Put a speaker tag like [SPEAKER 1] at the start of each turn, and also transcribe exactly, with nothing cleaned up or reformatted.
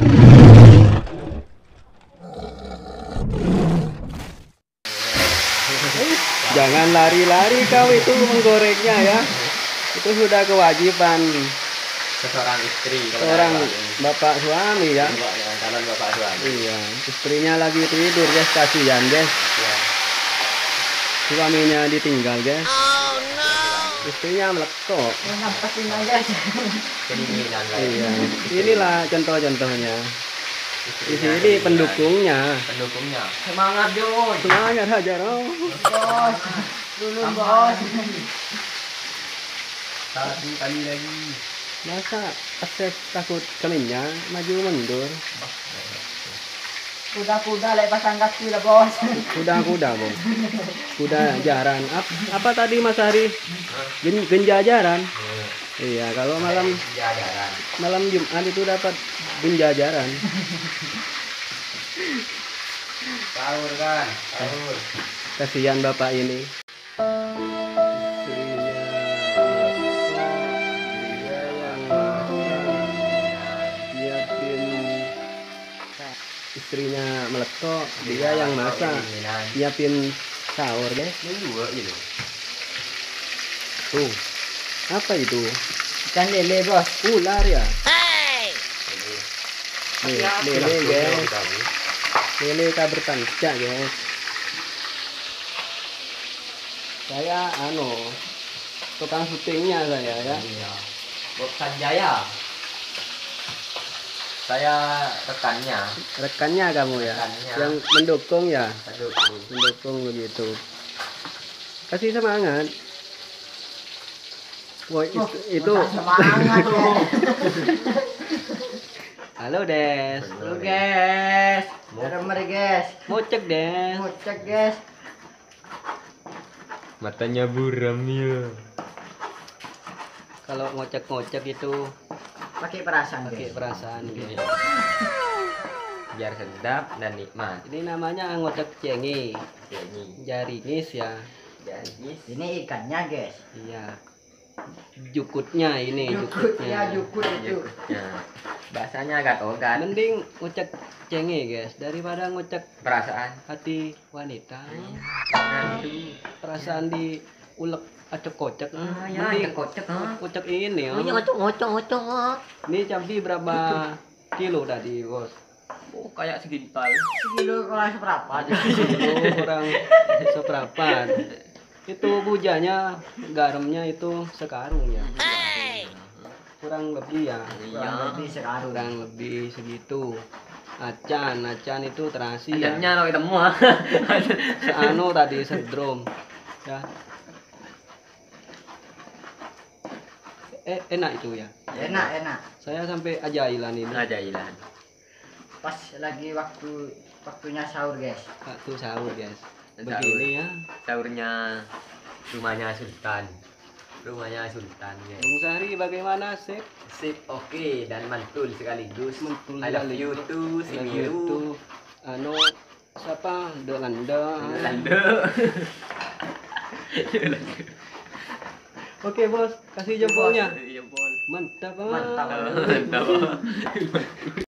[SPEAKER 1] Jangan lari-lari kau itu menggorengnya ya. Itu sudah kewajiban
[SPEAKER 2] seorang istri,
[SPEAKER 1] seorang bapak suami ya.
[SPEAKER 2] Calon bapak suami.
[SPEAKER 1] Iya, istrinya lagi tidur guys, kasihan guys.
[SPEAKER 2] Ya.
[SPEAKER 1] Suaminya ditinggal guys.
[SPEAKER 3] Oh no.
[SPEAKER 1] Istrinya meletok.
[SPEAKER 4] Nampasin aja.
[SPEAKER 2] Kedinginan lah.
[SPEAKER 1] Iya, inilah contoh-contohnya. Di sini pendukungnya.
[SPEAKER 2] Pendukungnya. Semangat Jos.
[SPEAKER 1] Semangat Hajar. Oh.
[SPEAKER 4] Bos. Dulu bos.
[SPEAKER 2] Satu kali lagi.
[SPEAKER 1] Masa Asep takut keminnya maju mundur.
[SPEAKER 4] Kuda-kuda lek pasang kaki lah bos.
[SPEAKER 1] Kuda-kuda bos. Kuda jaran. Ap, apa tadi Mas Hari? Gen, genjajaran.
[SPEAKER 2] Hmm.
[SPEAKER 1] Iya, kalau malam
[SPEAKER 2] Jajaran.
[SPEAKER 1] malam Jumat itu dapat genjajaran.
[SPEAKER 2] Sahur kan? Sahur.
[SPEAKER 1] Kasihan bapak ini. Istrinya meletok, dia yang masak, nyiapin sahur guys.
[SPEAKER 2] Ini dua gitu.
[SPEAKER 1] Tuh, apa itu?
[SPEAKER 4] Ikan lele bos.
[SPEAKER 1] Ular ya?
[SPEAKER 3] Hey.
[SPEAKER 1] Nih, lele guys, lele kabur panca guys. Saya anu, tukang syutingnya saya ya.
[SPEAKER 2] Iya. Bob Sanjaya. Saya rekannya.
[SPEAKER 1] Rekannya kamu ya,
[SPEAKER 2] Rekannya.
[SPEAKER 1] yang mendukung ya,
[SPEAKER 2] Aduh.
[SPEAKER 1] mendukung begitu. Kasih semangat. Woi itu, itu.
[SPEAKER 4] Semangat ya.
[SPEAKER 1] Halo Des.
[SPEAKER 4] Halo guys. Mari guys.
[SPEAKER 1] Mau cek Des.
[SPEAKER 4] Mau cek guys.
[SPEAKER 2] Matanya buram ya.
[SPEAKER 1] Kalau ngocek-ngocek itu
[SPEAKER 4] Pakai perasaan
[SPEAKER 1] pakai
[SPEAKER 4] guys.
[SPEAKER 1] perasaan gitu.
[SPEAKER 2] Biar sedap dan nikmat.
[SPEAKER 1] Ini namanya ngocek cengi,
[SPEAKER 2] Ini.
[SPEAKER 1] jaringis ya.
[SPEAKER 2] Jadi
[SPEAKER 4] Ini ikannya guys.
[SPEAKER 1] Iya. Jukutnya ini,
[SPEAKER 4] Jukut ya
[SPEAKER 1] jukutnya.
[SPEAKER 4] jukut itu.
[SPEAKER 2] ya. Bahasanya agak togan.
[SPEAKER 1] Mending ngocek cengi guys daripada ngocek
[SPEAKER 2] Perasaan.
[SPEAKER 1] hati wanita.
[SPEAKER 2] Nah, itu.
[SPEAKER 1] Perasaan di ulek acek kocek.
[SPEAKER 2] Ah, ya,
[SPEAKER 1] Mending
[SPEAKER 2] acek kocek, ah.
[SPEAKER 1] kocek ini ya.
[SPEAKER 4] ngocok ngocok ngocok.
[SPEAKER 1] Ini cabai berapa kilo tadi bos?
[SPEAKER 2] Oh, kayak segintal.
[SPEAKER 4] Kilo kurang seberapa aja.
[SPEAKER 1] Itu kurang seperempat. Itu bujanya, garamnya itu sekarung ya.
[SPEAKER 3] Hey.
[SPEAKER 1] Kurang lebih ya.
[SPEAKER 4] Kurang lebih sekarang.
[SPEAKER 1] Kurang lebih segitu. Acan, acan itu terasi ya.
[SPEAKER 2] Ajannya lo ketemu ah.
[SPEAKER 1] Seanu tadi sedrom. Ya. Eh, enak itu ya.
[SPEAKER 4] Enak enak.
[SPEAKER 1] Saya sampai ajailan ini.
[SPEAKER 2] Ajailan.
[SPEAKER 4] Pas lagi waktu waktunya sahur guys.
[SPEAKER 1] Waktu sahur guys.
[SPEAKER 2] Sahur.
[SPEAKER 1] Begini ya.
[SPEAKER 2] Sahurnya rumahnya Sultan. Rumahnya Sultan ya.
[SPEAKER 1] Bung Sahri bagaimana sih?
[SPEAKER 2] Sip, oke dan mantul sekaligus.
[SPEAKER 1] Mantul
[SPEAKER 2] I love you
[SPEAKER 1] sekaligus.
[SPEAKER 2] too, si
[SPEAKER 1] Lagu
[SPEAKER 2] Miru.
[SPEAKER 1] itu anu siapa? Delanda.
[SPEAKER 2] Lando.
[SPEAKER 1] Oke bos, kasih jempolnya.
[SPEAKER 2] Jempol.
[SPEAKER 1] Mantap. ah.
[SPEAKER 4] Mantap.
[SPEAKER 2] Mantap.